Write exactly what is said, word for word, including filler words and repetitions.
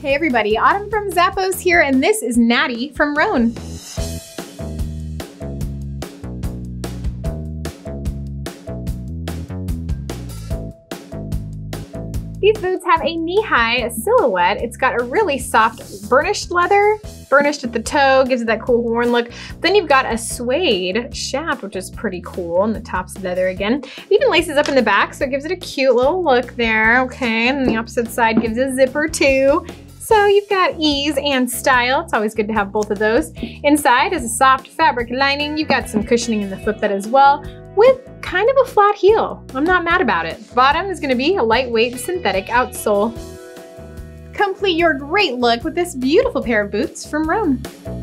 Hey everybody, Autumn from Zappos here, and this is Natty from Roan. These boots have a knee-high silhouette. It's got a really soft burnished leather, burnished at the toe, gives it that cool worn look. Then you've got a suede shaft, which is pretty cool, and the top's leather again. It even laces up in the back, so it gives it a cute little look there, okay? And the opposite side gives a zipper too. So you've got ease and style. It's always good to have both of those. Inside is a soft fabric lining. You've got some cushioning in the footbed as well, with kind of a flat heel. I'm not mad about it. Bottom is gonna be a lightweight synthetic outsole. Complete your great look with this beautiful pair of boots from Roan.